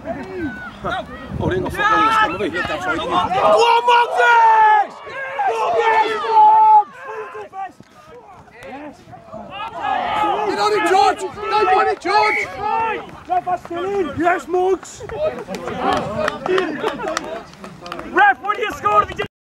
Oh, they ain't got fuck all this, come with me. Go on, Moses! Get on it, George! Don't want it, George! Yes, Mugs! Ref, what do you score if you